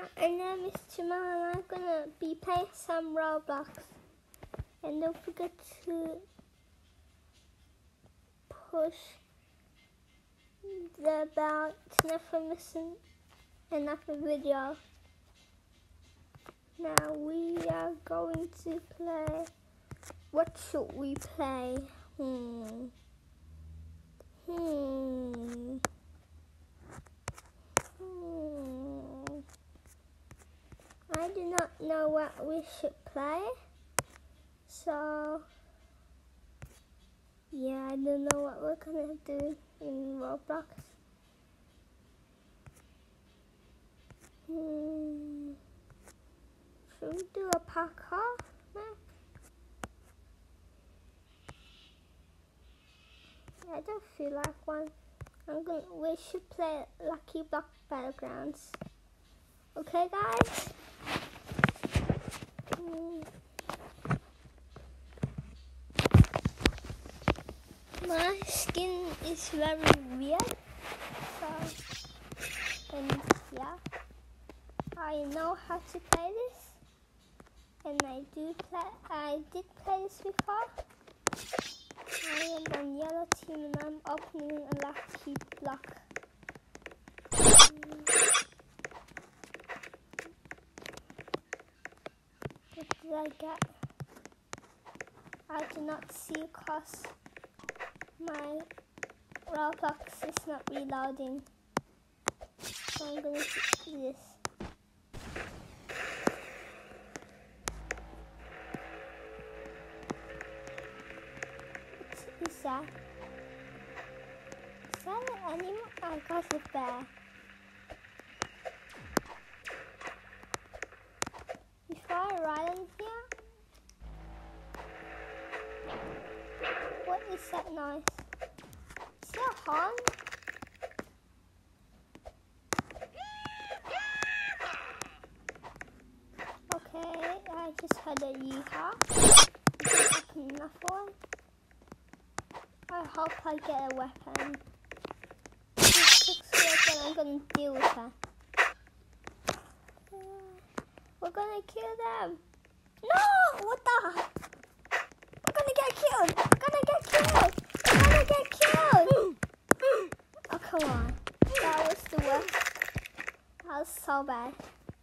my name is Jamal and I'm gonna be playing some Roblox. And don't forget to push the bell to never miss another video. Now we are going to play. What should we play? I do not know what we should play. So, yeah, I don't know what we're gonna do in Roblox. Should we do a parkour map? I don't feel like one. We should play Lucky Block Battlegrounds. Okay, guys? My skin is very weird. So, and yeah, I know how to play this. And I did play this before. I am on yellow team and I'm opening a lucky block. What did I get? I do not see because my Roblox is not reloading. So I'm gonna do this. What is that? Is that an animal? I got a bear. Before I ride in here, what is that noise? Is that a horn? Okay, I just heard a yeehaw. Open enough one. I hope I get a weapon. Then I'm gonna deal with her. We're gonna kill them. No! What the? We're gonna get killed. We're gonna get killed. We're gonna get killed. Oh, come on. That was the worst. That was so bad.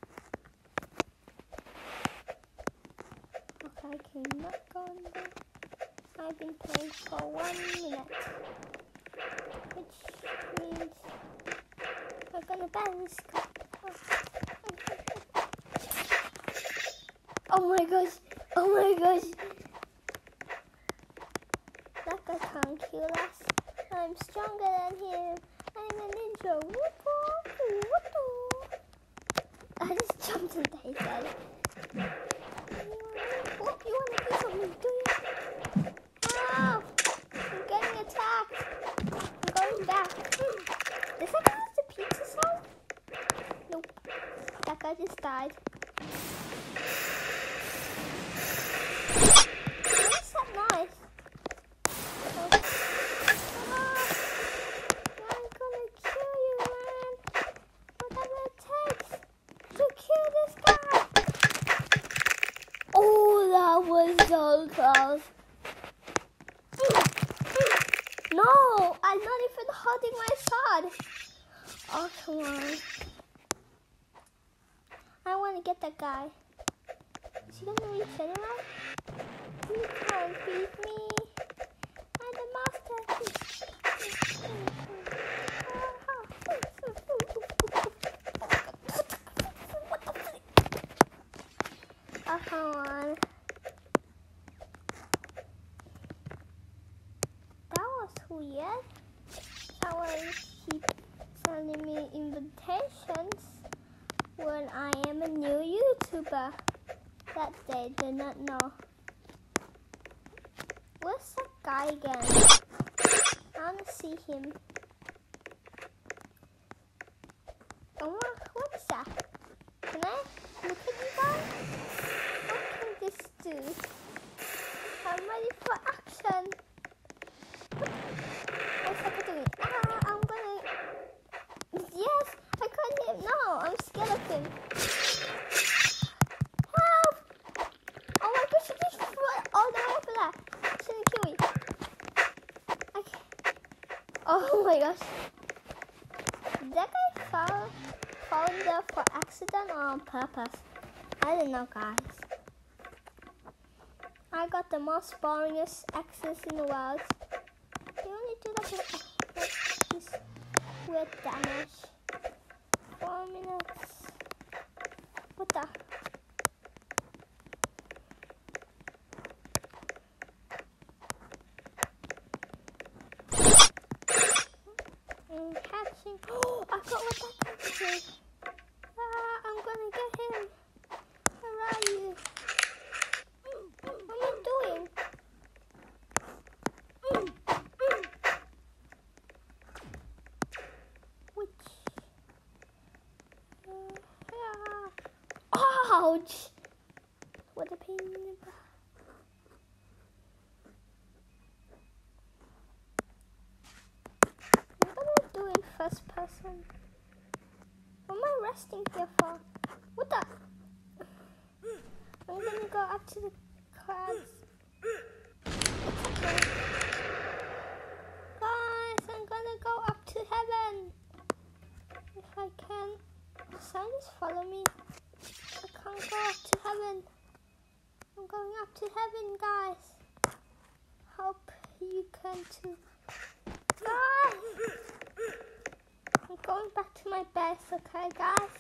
Okay, I cannot go in there. I've been playing for 1 minute. Which means we're gonna ban this guy. Oh my gosh! Oh my gosh! That guy can't kill us. I'm stronger than him. I'm a ninja. I just jumped into his head. Oh, you wanna do something? Do you? Oh! I'm getting attacked. I'm going back. Does that guy have the pizza song? Nope. That guy just died. What is that noise? I'm gonna kill you, man. Whatever it takes to kill this guy. Oh, that was so close. No, I'm not even holding my sword. Oh, come on. I want to get that guy. Is he going to reach anyway? You can't beat me. I'm the master. Oh, come on. That was weird. Someone keep sending me invitations when I am a new YouTuber that they did not know. Where's that guy again? I want to see him. Oh, what is that? Can I look at you guys? What can this do? I'm ready for action. What's that doing? I'm gonna... Yes, I can't hit him. No, I'm skeleton. Did that guy fall in there for accident or on purpose? I don't know, guys. I got the most boringest axes in the world. They only do like this weird damage. 4 minutes. What the? Catching. Oh, I got what that catching. I'm gonna get him. Where are you? What am I doing? Which? Ouch! What a pain in the butt. What am I doing first person? What am I resting here for? What the? I'm gonna go up to the crabs. Okay. Guys, I'm gonna go up to heaven. If I can. The sun is following me. I can't go up to heaven. I'm going up to heaven, guys. Hope you can too. Guys! I'm going back to my base, okay, guys?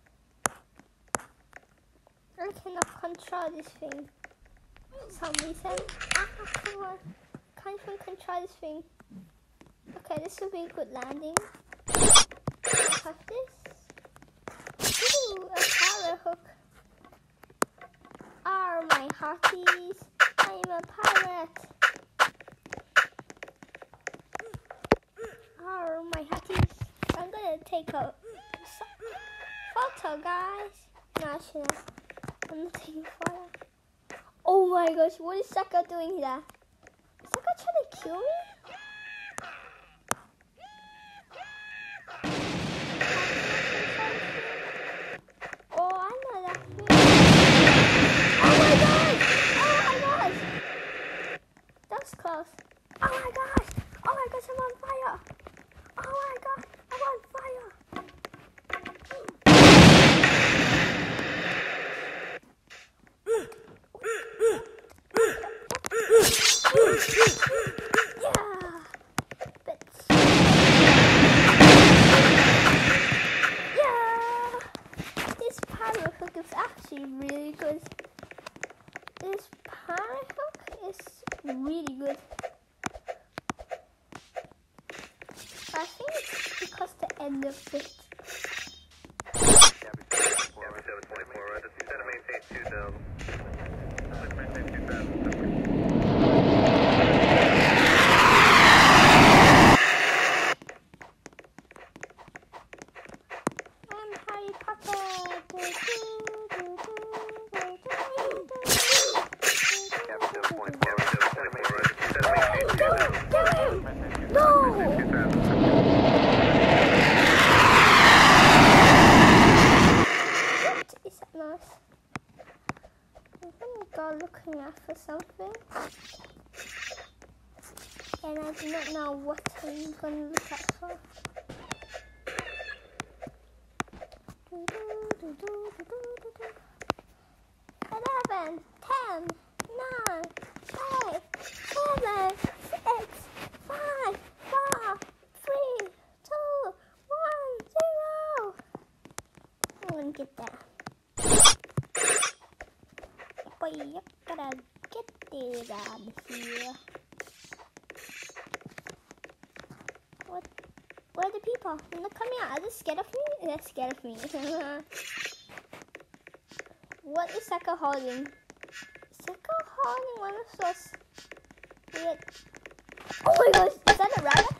I cannot control this thing for some reason. Come on. I can't even control this thing. Okay, this will be a good landing. I have this. Ooh, a power hook. Oh, my hearties. I'm a pirate. Oh, my hearties. I'm gonna take a photo, guys. No, I shouldn't. I'm not taking a photo. Oh my gosh, what is that guy doing here? Is that guy trying to kill me? Oh, I know that thing. Oh my gosh! Oh my gosh! That's close. Oh my gosh! Oh my gosh, I'm on fire! Oh my god, I'm on fire! Yeah! Bits. Yeah! This power hook is actually really good. This power hook is really good. I think it's because the end of it. I'm Harry Potter. No! Is that nice? I'm gonna go looking out for something. And I do not know what I'm gonna look out for. 11, 10, 9, 8, 7, 6, 5, 4, 3, 2, 1, 0. I'm gonna get there. Boy, you gotta get it out of here. What? Where are the people? They're not coming out. Are they scared of me? They're scared of me. What is Saka holding? Saka holding one of those weird... Oh my gosh! Is that a rabbit?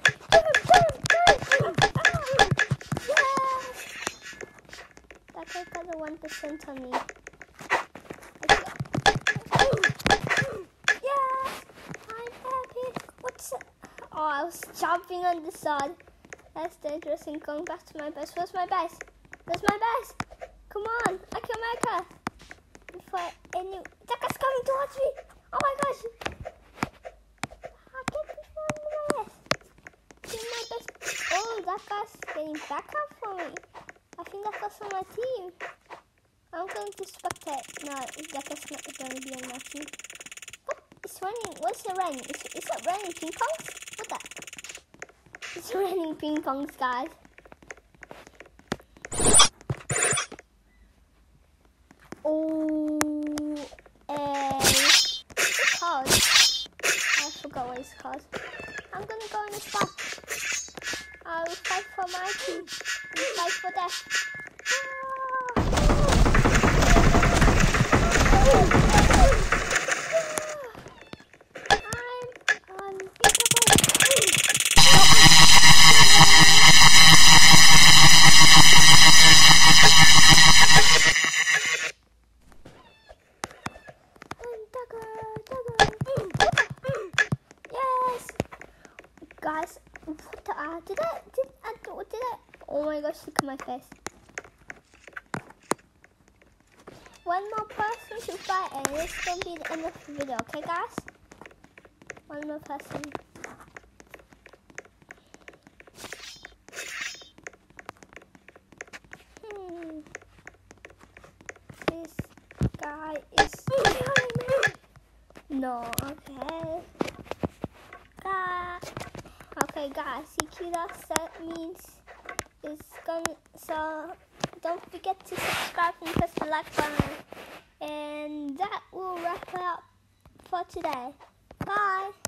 Yes! That guy got a 1% on me. Yes! I'm happy. What's it? Oh, I was jumping on the side. That's dangerous and going back to my base. Where's my base? Where's my base? Come on, I can make her. Before any... That guy's coming towards me. Oh my gosh. I can't be my base. Do my best. that guy's getting back up for me. I think that guy's on my team. I'm going to spectate. No, that guy's not going to be on my team. Oh, it's raining. What's it raining? Is it raining ping pongs? What that? It's raining ping pongs, guys. Oh, card. I forgot what it's called. I'm gonna go in the spot. I'll fight for my team. I'll fight for death. I'm unbeatable. Yes, guys. What did I? Oh my gosh! Look at my face. One more person to fight, and it's gonna be the end of the video. Okay, guys? One more person. This guy is killing me. No, okay. Okay, guys, he killed us. That means it's gonna. So don't forget to subscribe and press the like button. And that will wrap it up for today. Bye.